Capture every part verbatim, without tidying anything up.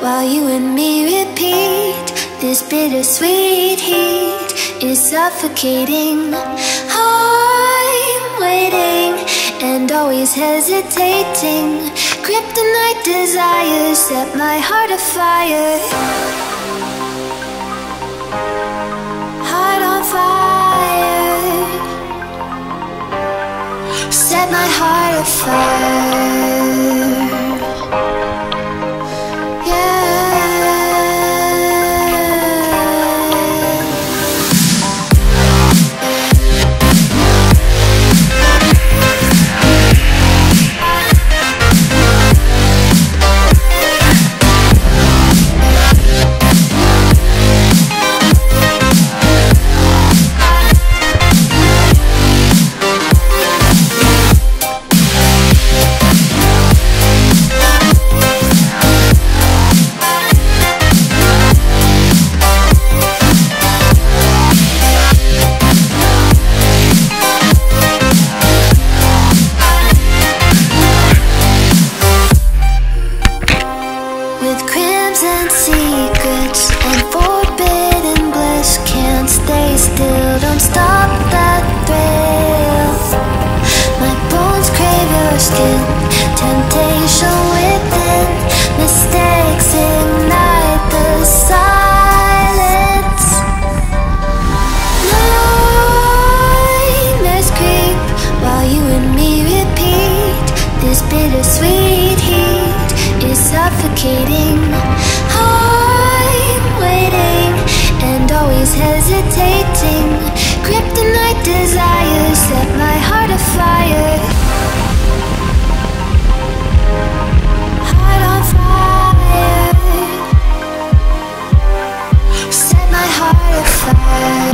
while you and me repeat. This bittersweet heat is suffocating. I'm waiting and always hesitating. Kryptonite desires set my heart afire. Heart on fire. Set my heart afire. Secrets and forbidden bliss, can't stay still, don't stop that thrill. My bones crave your skin, temptation within, mistakes ignite the silence. Nightmares creep while you and me repeat. This bittersweet heat is suffocating. Always hesitating. Kryptonite desires set my heart afire. Heart on fire. Set my heart afire.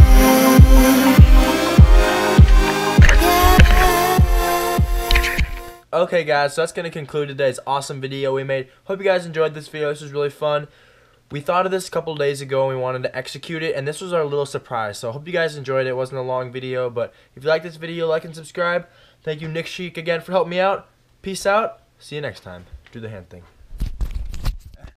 Yeah. Okay guys, so that's going to conclude today's awesome video we made. Hope you guys enjoyed this video. This was really fun. We thought of this a couple days ago and we wanted to execute it, and this was our little surprise. So I hope you guys enjoyed it. It wasn't a long video, but if you like this video, like and subscribe. Thank you, Nick Sheik, again for helping me out. Peace out. See you next time. Do the hand thing.